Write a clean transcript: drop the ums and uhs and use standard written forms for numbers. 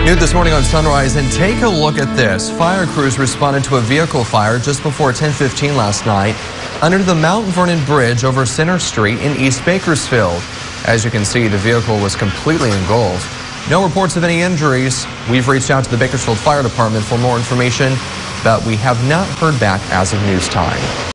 New this morning on Sunrise, and take a look at this. Fire crews responded to a vehicle fire just before 10:15 last night under the Mount Vernon Bridge over Center Street in East Bakersfield. As you can see, the vehicle was completely engulfed. No reports of any injuries. We've reached out to the Bakersfield Fire Department for more information, but we have not heard back as of news time.